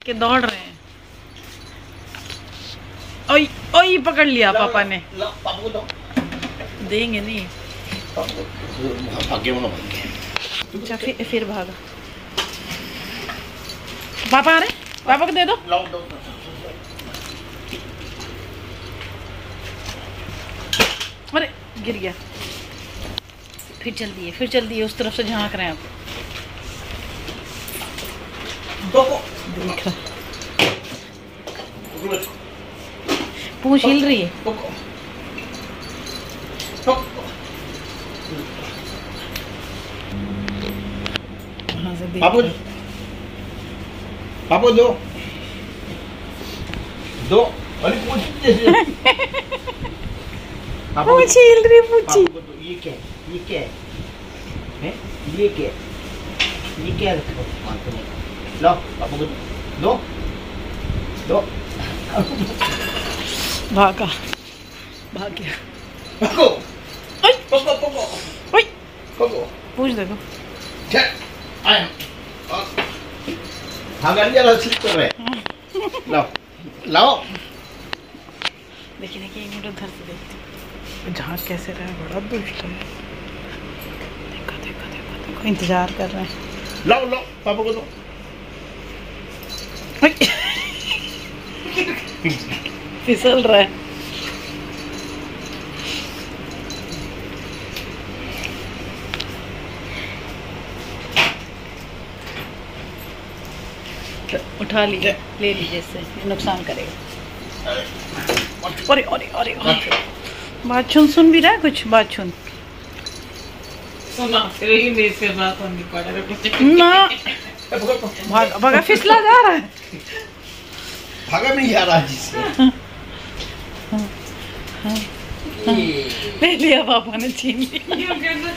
के दौड़ रहे हैं। ओई ओई पकड़ लिया पापा ने। देंगे नहीं। अच्छा फिर भागा। पापा आ रहे, पापा को दे दो। अरे गिर गया। फिर चल दिए उस तरफ से झांक रहे हैं आप। देख रहा पूंछ हिल रही है। पापा दो अरे पूंछ हिल रही पूछी। ये क्या है? ये क्या रखा लो पापा को दो भाग गया। पूछ देखो। लाओ देखिए एक मिनट उधर से देखते झांक कैसे रहा है। बड़ा दुष्ट है। देखो इंतजार कर रहे हैं। लाओ पापा को दो। फिसल रहा है। उठा लीजिए, ले लीजिए, इससे नुकसान करेगा। अरे बात सुन भी रहा है कुछ। बात सुन ना। भागा फिसला जा रहा है। भागा नहीं जा रहा जिससे। ले लिया पापा ने, छीन लिया।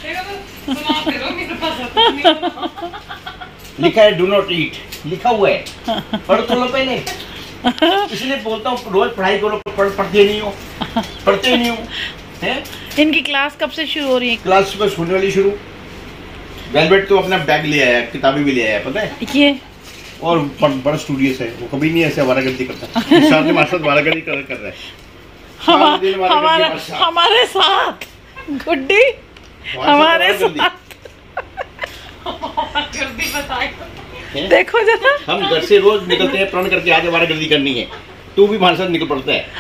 लिखा है डू नॉट ईट, लिखा हुआ है। पढ़ तो लो पहले। इसलिए बोलता हूँ रोज पढ़ाई करो। पढ़ते नहीं हो हैं? इनकी क्लास कब से शुरू हो रही है? क्लास बस होने वाली शुरू। वेलवेट तो अपना बैग ले आया, किताबें भी ले आया, पता है ये। और बड़ा स्टूडियस है वो, कभी नहीं ऐसे आवारागर्दी करता। सामने मास्टर आवारागर्दी कर रहा है। हमारे साथ गुड्डी हमारे साथ देखो जरा। हम घर से रोज निकलते हैं प्रण करके आज आवारागर्दी करनी है। तू भी हमारे साथ निकल पड़ता है।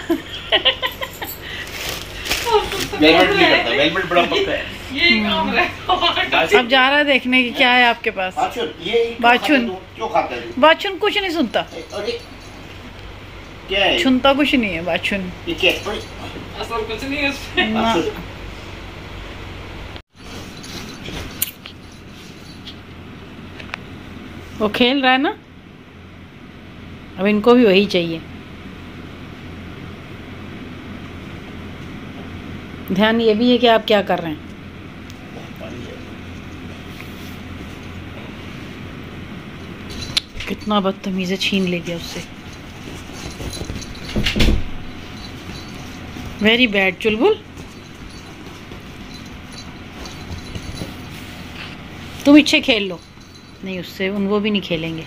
वेलवेट नहीं करता, वेलवेट बड़ा पक्का है। अब जा रहा है देखने की क्या है आपके पास। बाचुन क्यों खाता है? बाचुन कुछ नहीं सुनता। क्या है? सुनता कुछ नहीं है बाचुन। असल कुछ नहीं है उसमें। वो खेल रहा है ना, अब इनको भी वही चाहिए। ध्यान ये भी है कि आप क्या कर रहे हैं। कितना बदतमीज है, छीन ले गया उससे। Very bad Chulbul. तुम इच्छे खेल लो। नहीं उससे वो भी नहीं खेलेंगे।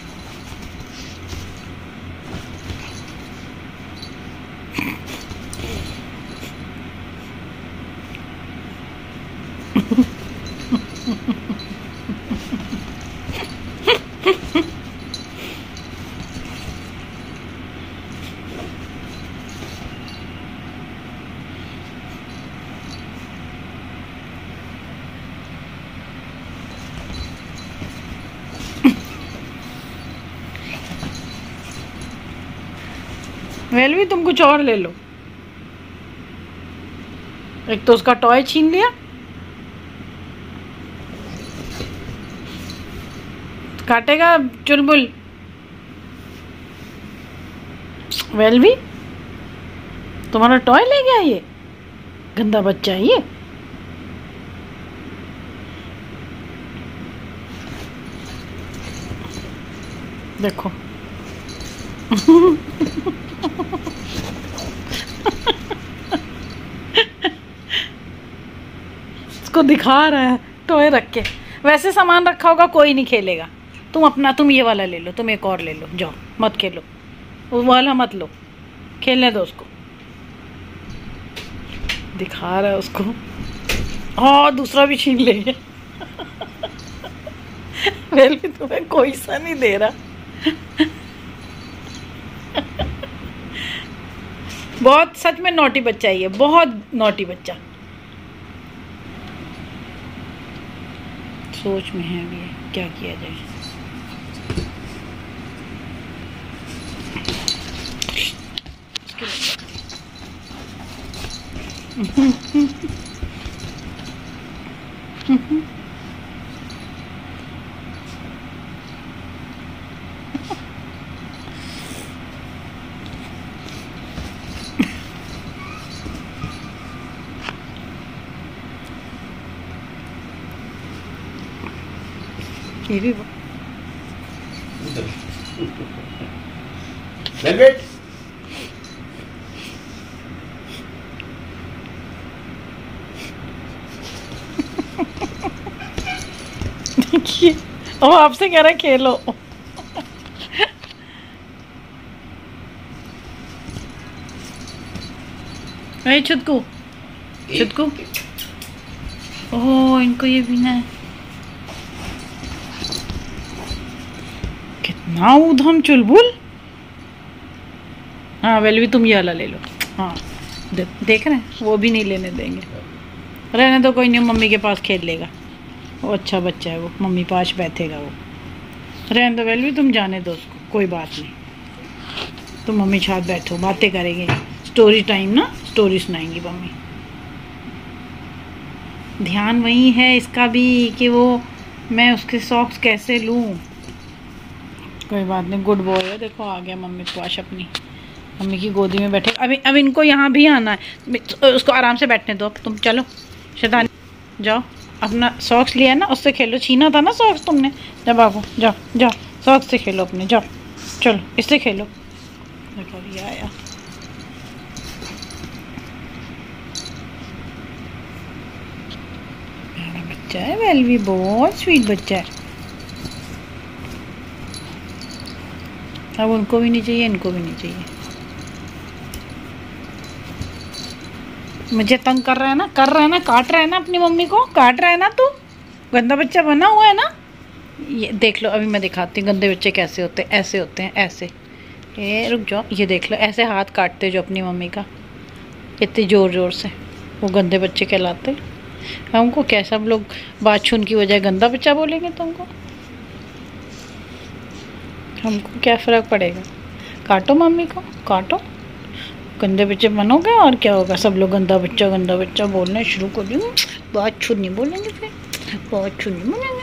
वेल भी तुम कुछ और ले लो। एक तो उसका टॉय छीन लिया। काटेगा चुलबुल। वेल भी तुम्हारा टॉय ले गया ये। गंदा बच्चा है ये। देखो इसको दिखा रहा है टॉय रख के। वैसे सामान रखा होगा कोई नहीं खेलेगा। तुम ये वाला ले लो, तुम एक और ले लो, जाओ मत खेलो, वो वाला मत लो, खेलने दो उसको। दिखा रहा है उसको, हाँ दूसरा भी छीन लेंगे। वेल्वी तुम्हें कोई सा नहीं दे रहा। बहुत सच में नॉटी बच्चा ही है, बहुत नॉटी बच्चा। सोच में है अभी क्या किया जाए। ये भी वेलवेट देखिए, अब आपसे कह रहा है खेलो। अरे छुटकू, छुटकू, ओह इनको ये पीना है। कितना ऊधम चुलबुल। हाँ वेल्वी तुम ये वाला ले लो। हाँ देख रहे हैं, वो भी नहीं लेने देंगे। रहने दो, कोई नहीं, मम्मी के पास खेल लेगा, वो अच्छा बच्चा है, वो मम्मी पास बैठेगा। वो रहने दो वेल्वी, तुम जाने दो उसको, कोई बात नहीं। तुम मम्मी साथ बैठो, बातें करेंगे, स्टोरी टाइम ना, स्टोरी सुनाएंगी मम्मी। ध्यान वही है इसका भी कि वो मैं उसके सॉक्स कैसे लूँ। कोई बात नहीं, गुड बॉय है। देखो आ गया मम्मी के पास, अपनी मम्मी की गोदी में बैठे। अब इनको यहाँ भी आना है, उसको आराम से बैठने दो। तुम चलो शैतानी, जाओ अपना सॉक्स लिया ना, उससे खेलो। छीना था ना सॉक्स तुमने, जब आगो जाओ जाओ, सॉक्स से खेलो अपने, जाओ चलो इससे खेलो। देखो ये आया। प्यारा बच्चा है वेल्वी, बहुत स्वीट बच्चा है। अब उनको भी नहीं चाहिए, इनको भी नहीं चाहिए। मुझे तंग कर रहा है ना, कर रहा है ना, काट रहा है ना, अपनी मम्मी को काट रहा है ना। तू गंदा बच्चा बना हुआ है ना। ये देख लो, अभी मैं दिखाती हूँ गंदे बच्चे कैसे होते हैं। ऐसे होते हैं, ऐसे। ये रुक जाओ, ये देख लो, ऐसे हाथ काटते जो अपनी मम्मी का, इतनी ज़ोर ज़ोर से, वो गंदे बच्चे कहलाते। हमको क्या, सब लोग बातचून की वजह गंदा बच्चा बोलेंगे तुमको? हमको क्या फ़र्क पड़ेगा? काटो मम्मी को, काटो। गंदे बच्चे बनोगे और क्या होगा, सब लोग गंदा बच्चा बोलना शुरू कर देंगे। बात छूट नहीं बोलेंगे, फिर बात छूट नहीं बोलेंगे।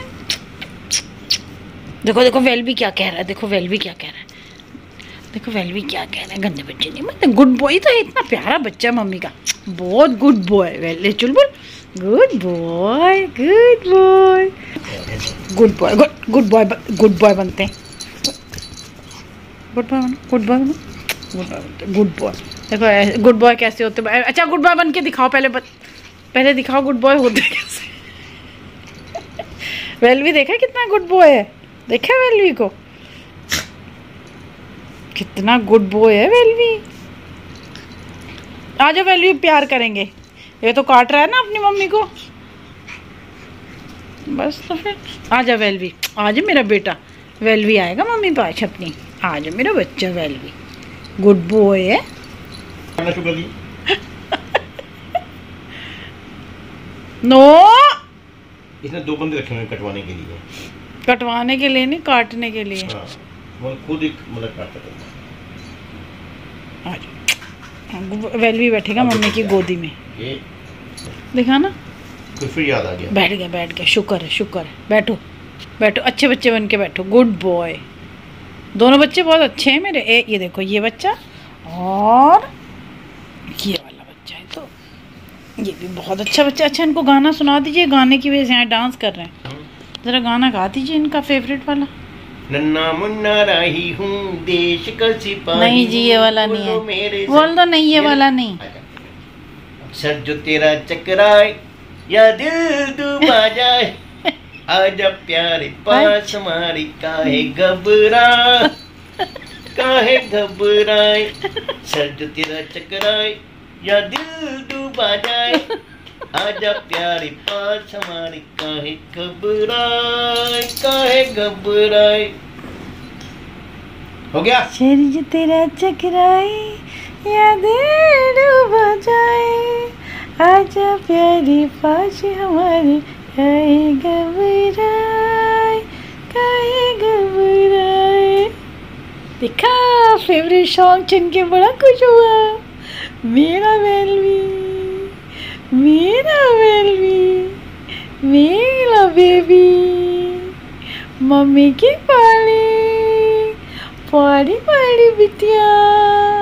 देखो देखो वेल्वी क्या कह रहा है, देखो वेल्वी क्या कह रहा है, देखो वेल्वी क्या कह रहा है। गंदे बच्चे नहीं, मतलब गुड बॉय तो है, इतना प्यारा बच्चा मम्मी का, बहुत good boy. Velvi Chulbul, good boy, good boy, good boy, good boy, good boy बनते हैं। गुड बॉय बनो, गुड बॉय बनो, गुड बॉय। देखो गुड बॉय कैसे होते हैं। अच्छा गुड बॉय बन के दिखाओ, पहले दिखाओ गुड बॉय होते कैसे। वेल्वी देखा कितना गुड बॉय है, देखा वेल्वी को, कितना गुड बॉय है वेल्वी। आ जाओ वेल्वी, प्यार करेंगे। ये तो काट रहा है ना अपनी मम्मी को, बस तो फिर आ जा वेल्वी, आ जा मेरा बेटा। वेल्वी आएगा मम्मी पास अपनी, आ जा मेरा बच्चा वेल्वी, गुड बॉय है। नो, इसने 2 बंदे रखे हुए कटवाने के लिए। कटवाने के लिए नहीं, काटने के लिए। हाँ, वो खुद ही मतलब काटता था। आज वेल्वी बैठेगा मम्मी की गोदी में, ये देखा ना, फिर याद आ गया। बैठ गया। शुक्र है, शुक्र है। बैठो बैठो, अच्छे बच्चे बन के बैठो, गुड बॉय। दोनों बच्चे बहुत अच्छे हैं मेरे। ये देखो, ये बच्चा और ये वाला बच्चा है, तो ये भी बहुत अच्छा बच्चा। अच्छा इनको गाना सुना दीजिए, गाने की वजह से यहाँ डांस कर रहे हैं। ज़रा गाना गा दीजिए इनका फेवरेट वाला। नन्ना मुन्ना राही हूँ, देश का सिपाही। नहीं जी, ये वाला नहीं है, बोल दो नहीं, ये वाला नहीं। सर जो तेरा चकराए या दिल डूबा जाए, आजा प्यारे पास हमारी काहे घबराए सर जो तेरा चकराए या दिल डूबा जाए आजा प्यारे पास हमारी काहे घबराए। हो गया। सर जो तेरा चकराए या दिल डूबा जाए आजा प्यारे पास हमारी काहे घबराए। देखा फेवरेट सॉन्ग चुन के बड़ा खुश हुआ मेरा वेलवी मेरा बेबी मम्मी की पाली बिटिया।